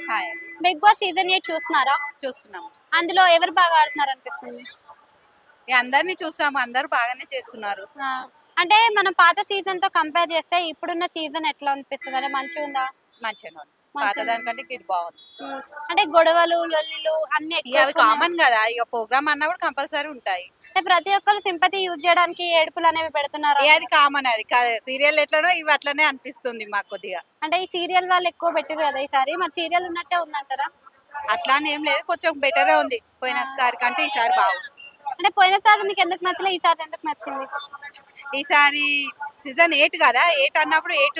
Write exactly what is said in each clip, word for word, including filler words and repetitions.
Hi. Big Boss season eight చూస్తున్నారా? చూస్తున్నాం. అందులో ఎవరు బాగా ఆడుతున్నారు అనిపిస్తుంది? ఇక అందరినీ చూసాము, అందరూ బాగానే చేస్తున్నారు. ఆ, అంటే మనం పాత సీజన్ తో కంపేర్ చేస్తే ఇప్పుడున్న సీజన్ ఎట్లా అనిపిస్తుంది? అంటే మంచిగా ఉందా? మంచిగా ఉంది. మంచిగా పాత దానికంటే ఇది బాగుంది. ఉమ్, అంటే గొడవలు లొల్లిలు అన్ని ఇక ఎక్కువ అవి కామన్ కదా, ఇక ప్రోగ్రామ్ అన్నప్పుడు కంపల్సరీ ఉంటాయి. అంటే ప్రతి ఒక్కరు సింపతి యూజ్ చేయడానికి ఏడుపులు అనేవి పెడుతున్నారు. ఇక అది కామన్, అది సీరియల్ ఎట్లనో ఇవి అట్లనే అనిపిస్తుంది మాకు కొద్దిగా. అంటే ఈ సీరియల్ వాళ్ళు ఎక్కువ పెట్టారు కదా ఈసారి, మరి సీరియల్ ఉన్నట్టే ఉందంటారా? అట్లా అని ఏం లేదు, కొంచెం బెటరే ఉంది పోయినసారి కంటే ఈసారి బాగుంది. అంటే పోయినసారి మీకు ఎందుకు నచ్చలే, ఈసారి ఎందుకు నచ్చింది? ఈసారి సీజన్ ఎయిట్ కదా, ఎయిట్ అన్నప్పుడు ఎయిట్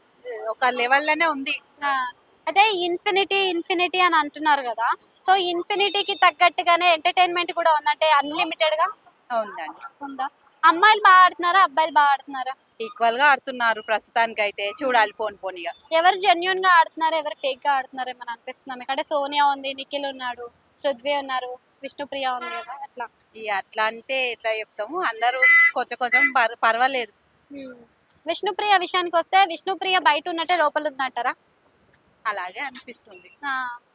ఒక లెవెల్లోనే ఉంది. ఆ, అదే ఇన్ఫినిటీ ఇన్ఫినిటీ అని అంటున్నారు కదా, సో ఇన్ఫినిటీకి తగ్గట్టుగానే ఎంటర్టైన్మెంట్ కూడా ఉందంటే అన్లిమిటెడ్ గా ఉందండి. ఉందా? అమ్మాయిలు బాగా ఆడుతున్నారా, అబ్బాయిలు బాగా ఆడుతున్నారా? ఈక్వల్ గా ఆడుతున్నారు ప్రస్తుతానికి అయితే, చూడాలి పోన్ పోనిగా. ఎవరు జెన్యున్ గా ఆడుతున్నారు, ఎవరు ఫేక్ గా ఆడుతున్నారు ఏమని అనిపిస్తుంది మీకు? అంటే సోనియా ఉంది, నిఖిల్ ఉన్నాడు, పృథ్వీ ఉన్నారు, విష్ణుప్రియ ఉంది కదా, అట్లా. ఇక అట్లా అంటే ఎట్లా చెప్తాము, అందరూ కొంచెం కొంచెం పర్- పర్వాలేదు. ఉమ్. విష్ణుప్రియ విషయానికి వస్తే విష్ణుప్రియ బయట ఉన్నట్టే లోపల ఉందంటారా? అలాగే అనిపిస్తుంది. ఆ,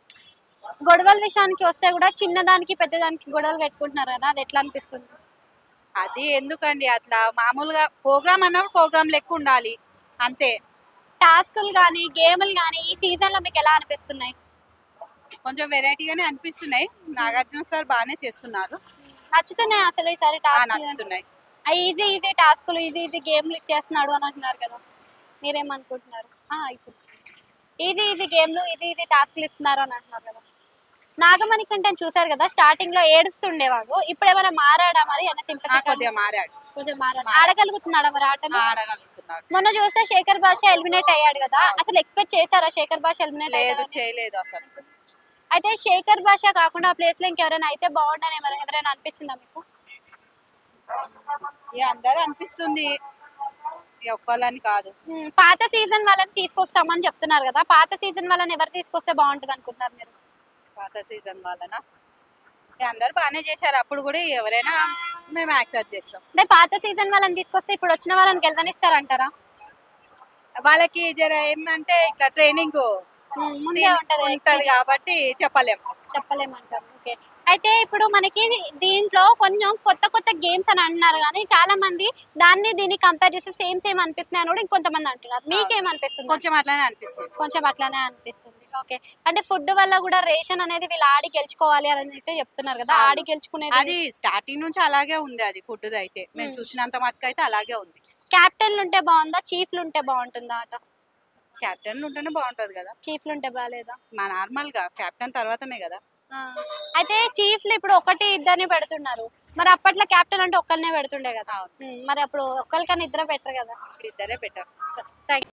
గొడవల విషయానికి వస్తే కూడా చిన్నదానికి పెద్దదానికి గొడవలు పెట్టుకుంటున్నారు కదా, అది ఎట్లా అనిపిస్తుంది? అది ఎందుకండి అట్లా, మామూలుగా ప్రోగ్రామ్ అన్నప్పుడు ప్రోగ్రామ్ లెక్క ఉండాలి అంతే. టాస్కులు కానీ గేములు కానీ ఈ సీజన్ లో మీకు ఎలా అనిపిస్తున్నాయి? కొంచెం వెరైటీగానే అనిపిస్తున్నాయి. నాగార్జున సార్ బాగానే చేస్తున్నారు. నచ్చుతున్నాయి అసలు ఈసారి ఆ, టాస్క్? నచ్చుతున్నాయి. ఈజీ ఈజీ టాస్కులు ఈజీ ఈజీ గేమ్లు ఇచ్చేస్తున్నాడు అని అంటున్నారు కదా, మీరేమనుకుంటున్నారు? ఆ, ఇప్పుడు ఈజీ ఈజీ గేమ్లు ఈజీ ఈజీ టాస్కులు ఇస్తున్నారు అని అంటున్నారు కదా. నాగమణి కంటే చూసారు కదా, స్టార్టింగ్ లో ఏడుస్తుండేవాడు, ఇప్పుడు ఏమైనా మారాడా మరి అన్న ఆ, సింపతి? కొద్దిగా మారాడు. కొంచెం మారాడు. ఆడగలుగుతున్నాడా మరి ఆటలు? ఆడగలుగుతున్నాడు. మొన్న చూస్తే శేఖర్ భాష ఎలిమినేట్ అయ్యాడు కదా, అసలు ఎక్స్పెక్ట్ చేశారా శేఖర్ భాష ఎలిమినేట్ లేదు, అయ్యాడు? చేయలేదు అసలు. అయితే శేఖర్ భాష కాకుండా ఆ ప్లేస్ లో ఇంకెవరైనా అయితే బాగుండని ఎవరైనా ఎవరైనా అనిపించిందా మీకు? ఇక అందరూ అనిపిస్తుంది, ఇక ఒక్కళ్ళని కాదు. ఉమ్, పాత సీజన్ వాళ్ళని తీసుకొస్తామని చెప్తున్నారు కదా, పాత సీజన్ వాళ్ళని ఎవరు తీసుకొస్తే బాగుంటుంది అనుకుంటున్నారు మీరు? పాత సీజన్ వలన ఇక అందరూ బాగానే చేశారు, అప్పుడు కూడా ఎవరైనా మేము యాక్సెప్ట్ చేస్తాం. అంటే పాత సీజన్ వాళ్ళని తీసుకొస్తే ఇప్పుడు వచ్చిన వాళ్ళని గెలవనిస్తారంటారా? వాళ్ళకి జర ఏమంటే ఇట్లా ట్రైనింగ్ ఉమ్, ముందే ఉంటది ఉంటది కాబట్టి చెప్పలేము. చెప్పలేమంటారు. ఓకే. అయితే ఇప్పుడు మనకి దీంట్లో కొంచెం కొత్త కొత్త గేమ్స్ అని అంటున్నారు కానీ చాలా మంది దాన్ని దీన్ని కంపేర్ చేస్తే సేమ్ సేమ్ అనిపిస్తుంది అని కూడా ఇంకొంతమంది అంటున్నారు. మీకేమనిపిస్తుంది? కొంచెం అట్లానే అనిపిస్తుంది. కొంచెం అట్లానే అనిపిస్తుంది. ఓకే. అంటే ఫుడ్ వల్ల కూడా రేషన్ అనేది వీళ్ళు ఆడి గెలుచుకోవాలి అని అయితే చెప్తున్నారు కదా, ఆడి గెలుచుకునేది అది స్టార్టింగ్ నుంచి అలాగే ఉంది, అది ఫుడ్ అయితే మేము చూసినంత మటుకు అయితే అలాగే ఉంది. క్యాప్టెన్లు ఉంటే బాగుందా, చీఫ్లు ఉంటే బాగుంటుందా ఆట? కెప్టెన్ ఉంటేనే బాగుంటది కదా. చీఫ్లు ఉంటే బాగాలేదా? మా నార్మల్ గా కెప్టెన్ తర్వాతనే కదా. ఆ, అయితే చీఫ్లు ఇప్పుడు ఒకటి ఇద్దరిని పెడుతున్నారు, మరి అప్పట్లో క్యాప్టెన్ అంటే ఒక్కరినే పెడుతుండే కదా. ఉమ్, మరి అప్పుడు ఒక్కరికన్నా ఇద్దరు పెట్టరు కదా. ఇప్పుడు ఇద్దరే పెట్టారు. థ్యాంక్